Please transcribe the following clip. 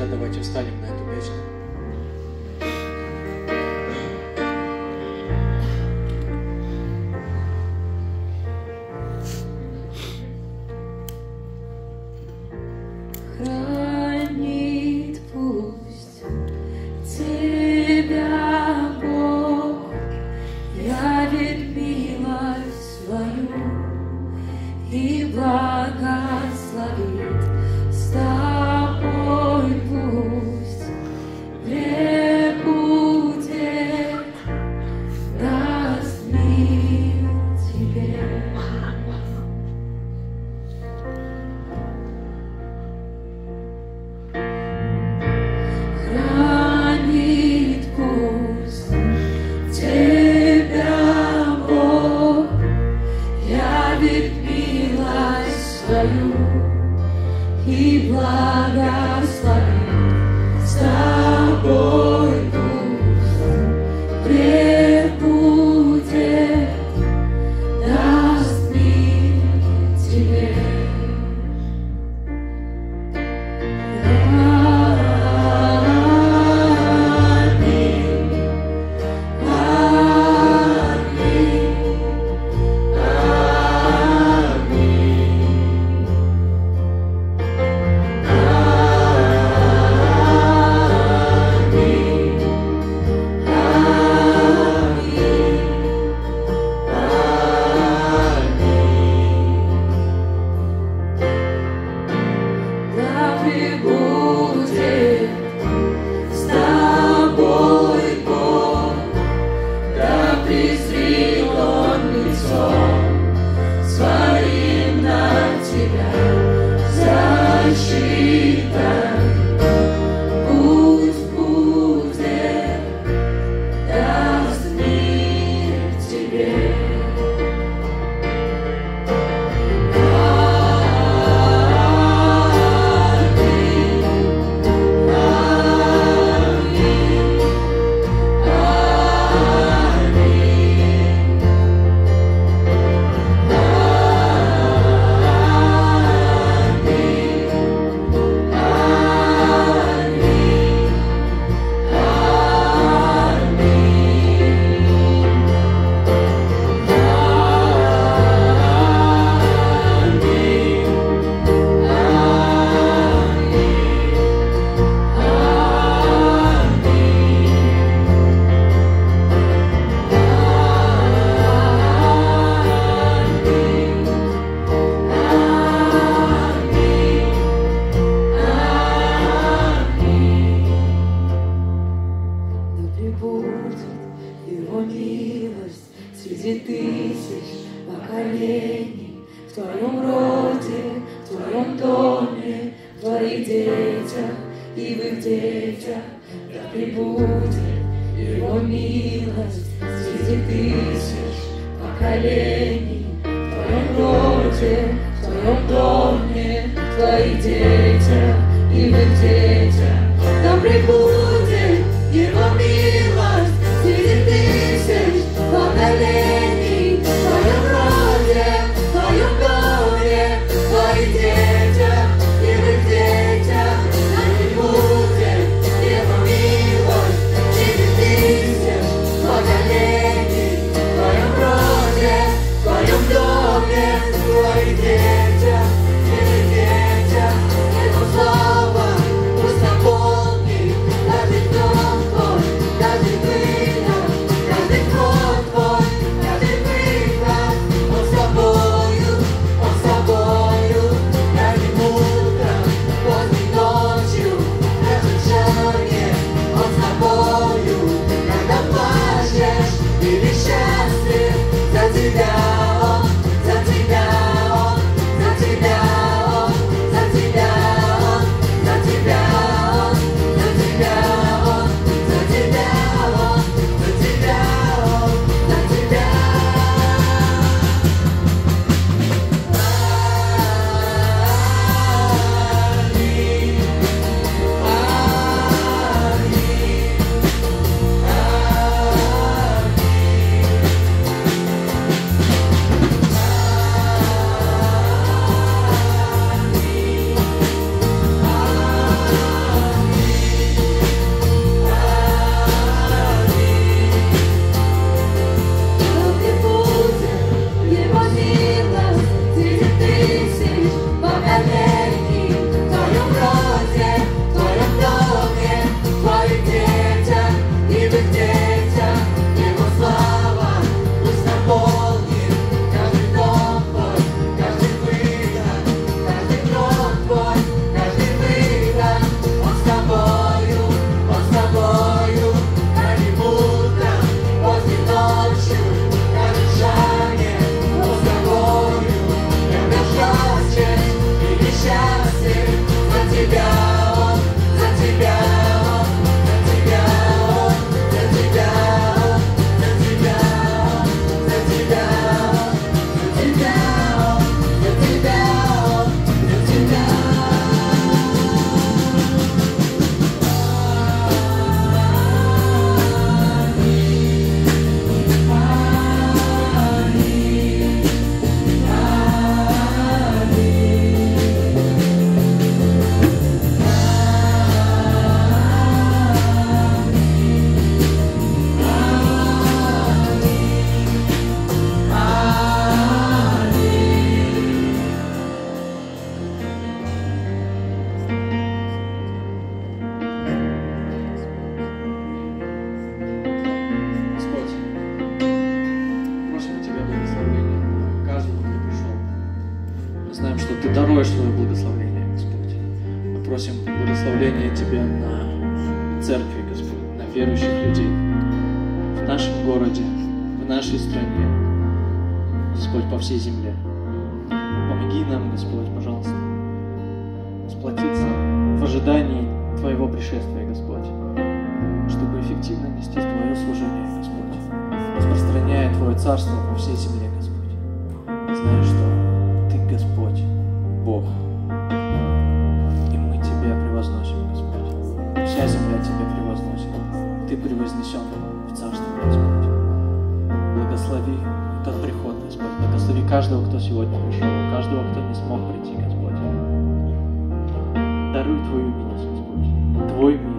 друзья, давайте встанем на эту песню. Хранит пусть тебя Бог, явит милость свою и благословит с тобой пусть пребудет, даст мир тебе. Хранит пусть тебя Бог, явит милость свою и благословит с тобой пусть пребудет, даст мир тебе. Слово пусть наполнит на церкви, Господь, на верующих людей в нашем городе, в нашей стране, Господь, по всей земле. Помоги нам, Господь, пожалуйста, сплотиться в ожидании Твоего пришествия, Господь, чтобы эффективно нести Твое служение, Господь, распространяя Твое царство по всей земле, Господь. Знаю, что Ты, Господь, Бог, и мы Тебя превозносим, Господь. Вся земля Тебя превозносит. Ты превознесен в царство, Господь. Благослови этот приход, Господь. Благослови каждого, кто сегодня пришел, каждого, кто не смог прийти, Господь. Даруй Твою милость, Господь. Твой мир.